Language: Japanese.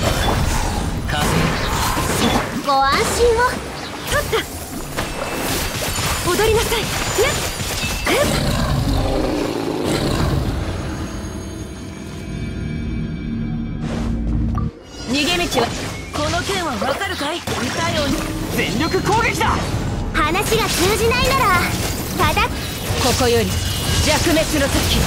ご安心を。 取った。踊りなさい。逃げ道はこの剣はわかるかい。歌ように全力攻撃だ。 話が通じないならただここより弱滅の時。